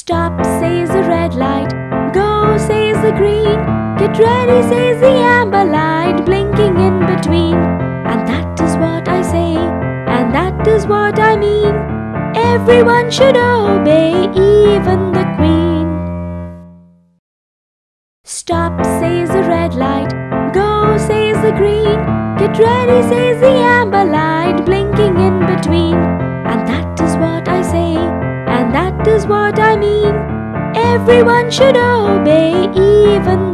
Stop, says the red light. Go, says the green. Get ready, says the amber light, blinking in between. And that is what I say, and that is what I mean. Everyone should obey, even the Queen. Stop, says the red light. Go, says the green. Get ready, says the amber light, blinking in between. And that is what I say, and that is what I mean. Everyone should obey, even